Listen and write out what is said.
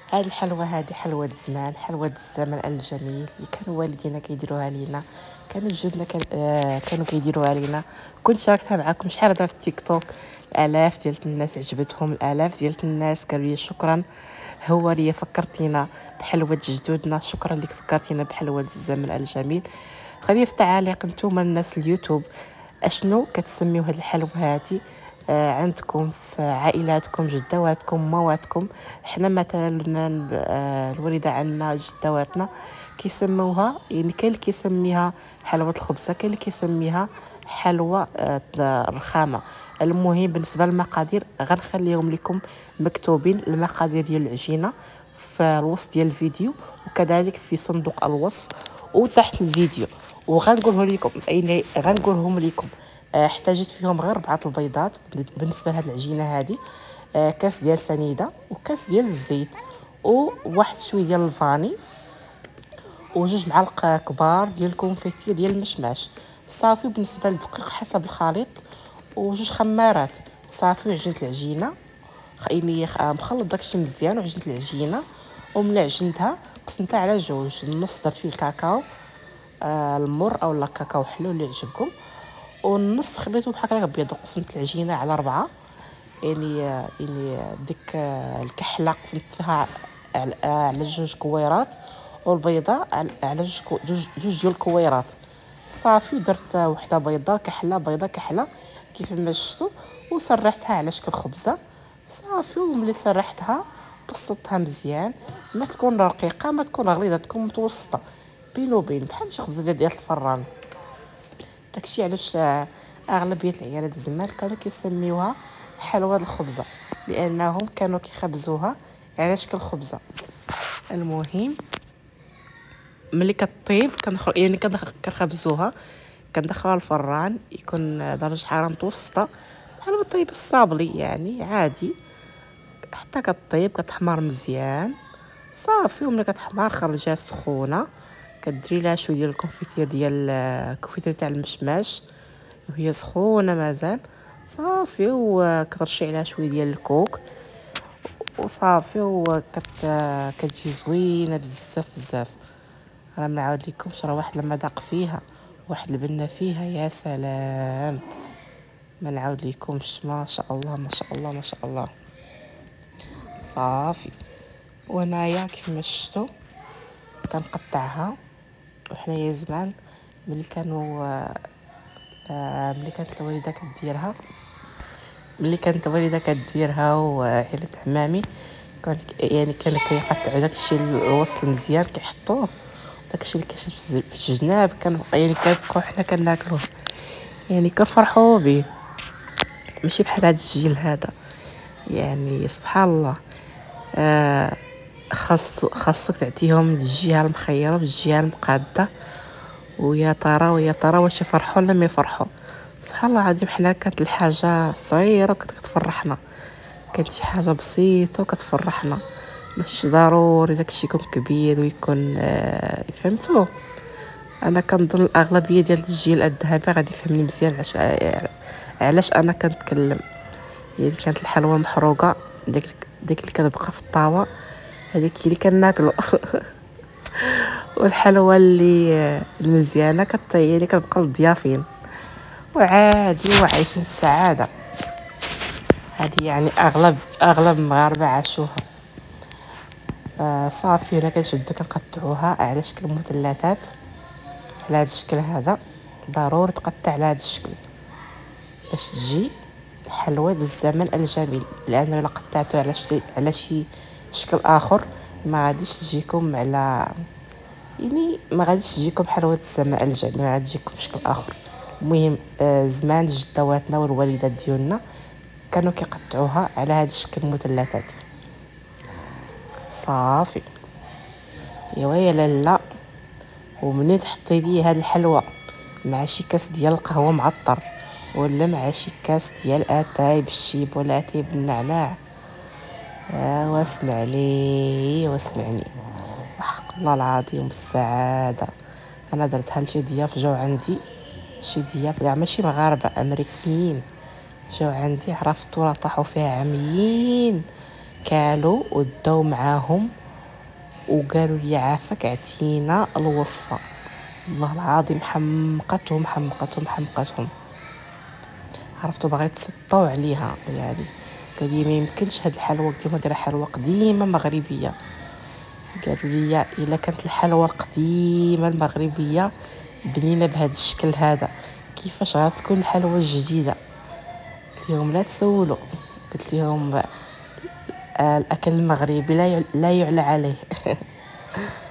هاد الحلوى هادي حلوى الزمان، حلوى الزمن الجميل اللي كانوا والدينا كيديروها لينا، كانوا جدودنا كانوا كيديروها لينا. كنت شاركتها معكم شحال هذا في التيك توك، الاف ديال الناس عجبتهم، الاف ديال الناس قالوا لي شكرا، هو اللي فكرتينا بحلوة جدودنا، شكرا لك فكرتينا بحلوة الزمن الجميل. خلينا في التعاليق نتوما الناس اليوتيوب اشنو كتسميو هاد الحلوى هادي عندكم في عائلاتكم، جدواتكم، مواتكم. حنا مثلا الوالده عندنا جدواتنا كيسموها، يعني كاين اللي كيسميها حلوه الخبزه، كاين اللي كيسميها حلوى الرخامه. المهم بالنسبه للمقادير غنخليهم لكم مكتوبين، المقادير ديال العجينه في الوسط ديال الفيديو، وكذلك في صندوق الوصف وتحت الفيديو. وغنقوله لكم يعني غنقولهم لكم احتاجت فيهم غير 4 البيضات بالنسبه لهاد العجينه هذه، كاس ديال سنيده وكاس ديال الزيت وواحد شويه ديال الفاني وجوج معالق كبار ديال الكونفيتير ديال المشماش صافي. بالنسبه للدقيق حسب الخليط وجوج خمارات صافي. وعجينه العجينه يعني مخلط داكشي مزيان، وعجينه العجينه ومن عجنتها قسمتها على جوج، النص درت فيه الكاكاو المر او لا كاكاو حلو اللي يعجبكم، والنص خليته بحال هكا ابيض. وقسمت العجينه على 4، يعني ديك الكحله قسمت فيها على 2 كويرات، والبيضه على جوج ديال الكويرات صافي. ودرت وحده بيضه كحله بيضه كحله كيف ما شفتوا، وسرحتها على شكل خبزه صافي. وملي سرحتها بسطتها مزيان، ما تكون رقيقه ما تكون غليظه، تكون متوسطه بين وبين بحال شي خبزه ديال الفران. داكشي علاش اغلبيه العيالات زمان كانوا كيسميوها حلوى الخبزه، لانهم كانوا كيخبزوها على شكل خبزه. المهم ملي كطيب يعني كنخبزوها، كندخلوها الفران يكون درجه حراره متوسطه بحال ما طيب الصابلي يعني عادي، حتى كطيب كتحمر مزيان صافي. وملي كتحمر خرجيها سخونه، كديري لها شويه ديال الكونفيتير ديال الكونفيتير تاع المشماش وهي سخونه مازال صافي. وكترشي عليها شويه ديال الكوك وصافي. كتجي زوينه بزاف بزاف. راه ما نعاود لكمش، راه واحد لما ذاق فيها واحد البنه فيها يا سلام، ما نعاود لكمش. ما شاء الله ما شاء الله ما شاء الله صافي. وهنايا كيف ما شفتوا كنقطعها. وحنايا زمان ملي كانت الوالده كديرها، وعائله عمامي كانوا كيقطعوا داكشي الوصل مزيان كيحطوه، داكشي اللي كيشد في الجناب كان يعني كنبقاو حنا كناكلوه، يعني كنفرحوا به. ماشي بحال هذا الجيل هذا، يعني سبحان الله. خاصك تعطيهم الجهه المخيره والجهه المقاده، ويا ترى واش يفرحوا ولا ما يفرحوا. سبحان الله العظيم، حنا كانت الحاجه صغيره وكانت كتفرحنا، كانت شي حاجه بسيطه وكتفرحنا، ماشي ضروري داكشي يكون كبير ويكون فهمتوا. انا كنظن الاغلبيه ديال الجيل الذهبي غادي يفهمني مزيان علاش انا كنتكلم. يعني كانت الحلوى المحروقه ديك اللي كتبقى في الطاوه، هذيك اللي كناكلو والحلوى اللي المزيانه يعني كتبقى للضيافين وعادي وعايشين السعاده. هذه يعني اغلب المغاربه عاشوها. صافي هنا كنشدو كنقطعوها على شكل مثلثات على هذا الشكل هذا، ضروري تقطع على هذا الشكل باش تجي حلوى الزمن الجميل. لانه الا قطعتو على شي شكل اخر ما غاديش تجيكم يعني ما غاديش تجيكم حلوى الزمن الجميل، غادي تجيكم بشكل اخر. المهم زمان جدواتنا والوالدات ديالنا كانوا كيقطعوها على هذا الشكل مثلثات صافي. ايوا يا لاله، ومنين تحطي لي هاد الحلوى مع شي كاس ديال القهوه معطر، ولا مع شي كاس ديال اتاي بالشيب ولا اتاي بالنعناع، واسمعني وحق الله العظيم السعاده. انا درتها لشي ضياف جاو عندي، شي ضياف كاع ماشي مغاربه امريكيين جاو عندي، عرفتو راه طاحوا فيها عميين. كالو وداو معاهم وقالوا لي عافاك اعطينا الوصفه. والله العظيم حمقتهم. عرفتوا باغي يتسطاو عليها يعني. قال لي ما يمكنش هاد الحلوى كيما دايره حلوى قديمه مغربيه. قالوا لي الا كانت الحلوى القديمه المغربيه بنينه بهذا الشكل هذا، كيفاش غتكون الحلوى الجديده؟ قلت لهم لا تسولوا. قلت لهم الاكل المغربي لا يعلى عليه.